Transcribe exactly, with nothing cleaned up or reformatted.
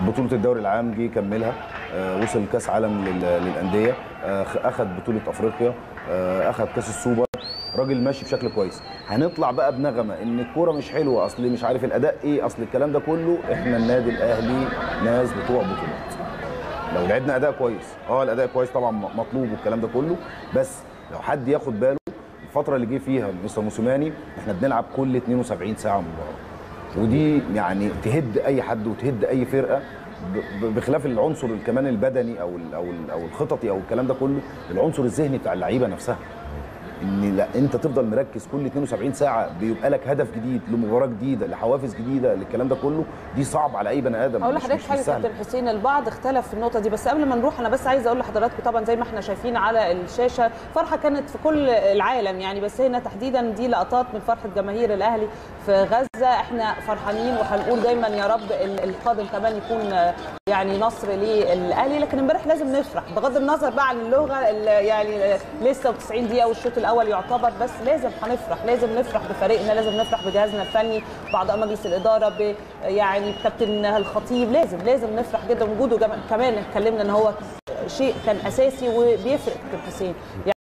بطوله الدوري العام جه كملها، وصل كاس عالم للانديه، اخذ بطوله افريقيا، اخذ كاس السوبر، راجل ماشي بشكل كويس. هنطلع بقى بنغمه ان الكوره مش حلوه، اصل مش عارف الاداء ايه، اصل الكلام ده كله. احنا النادي الاهلي ناس بتوع بطولات. لو لعبنا اداء كويس، اه الاداء كويس طبعا مطلوب والكلام ده كله، بس لو حد ياخد باله الفتره اللي جه فيها مستر موسيماني احنا بنلعب كل اتنين وسبعين ساعه مباراه، ودي يعني تهد اي حد وتهد اي فرقه، بخلاف العنصر كمان البدني او او او الخططي او الكلام ده كله، العنصر الذهني بتاع اللعيبه نفسها. ان لا انت تفضل مركز كل اتنين وسبعين ساعه، بيبقى لك هدف جديد لمباراه جديده لحوافز جديده للكلام ده كله، دي صعب على اي بني ادم. اقول لحضرتك حاجه كابتن حسين، البعض اختلف في النقطه دي، بس قبل ما نروح انا بس عايزه اقول لحضراتكم طبعا زي ما احنا شايفين على الشاشه فرحه كانت في كل العالم يعني، بس هنا تحديدا دي لقطات من فرحه جماهير الاهلي في غزه. احنا فرحانين وهنقول دايما يا رب القادم كمان يكون يعني نصر للاهلي، لكن امبارح لازم نفرح بغض النظر بقى عن اللغه يعني لسه تسعين دقيقه والشوط الاول يعتبر، بس لازم هنفرح، لازم نفرح بفريقنا، لازم نفرح بجهازنا الفني، باعضاء مجلس الاداره، ب يعني كابتن الخطيب، لازم لازم نفرح جدا. وجوده كمان اتكلمنا ان هو شيء كان اساسي وبيفرق كابتن حسين.